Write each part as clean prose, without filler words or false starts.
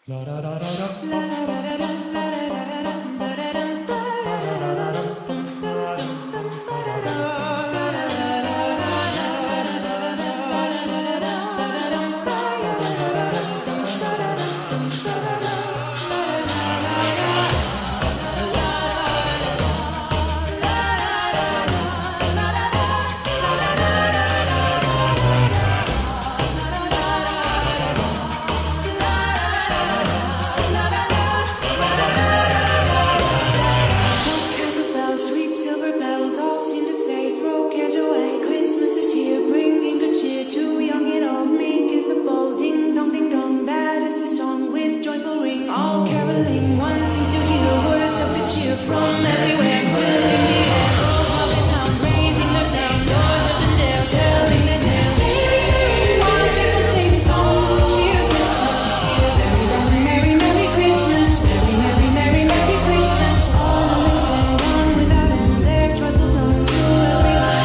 From everywhere, filling the air, hopping down, raising their sound, George and Dale, telling their tales. All people sing songs of cheer. Christmas is here. Very, very merry, merry Christmas. Merry, merry, merry, merry Christmas. All they sang on without end, their joyful tone to everyone.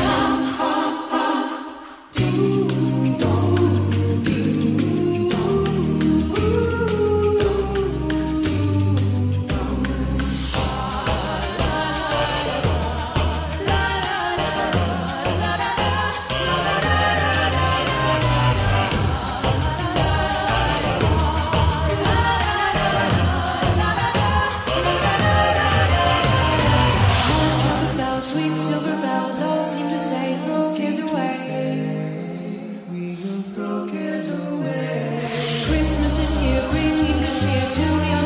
Ding dong, ding dong, sweet silver bells all seem to say, throw cares away. We will throw cares away. Christmas is here, bringing good cheer to young